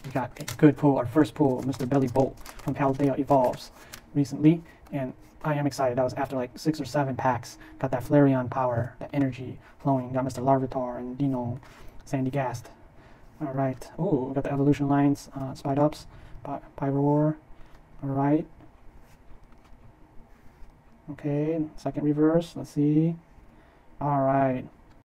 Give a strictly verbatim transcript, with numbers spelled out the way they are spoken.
we got a good pull, our first pull, Mister Belly Bolt from Paldea Evolves recently, and I am excited. That was after like six or seven packs. Got that Flareon power, that energy flowing. Got Mister Larvitar and Dino, Sandy Gast. Alright. Oh, we got the evolution lines, uh, Spide Ups, Py Pyroar. Alright. Okay, second reverse. Let's see. Alright.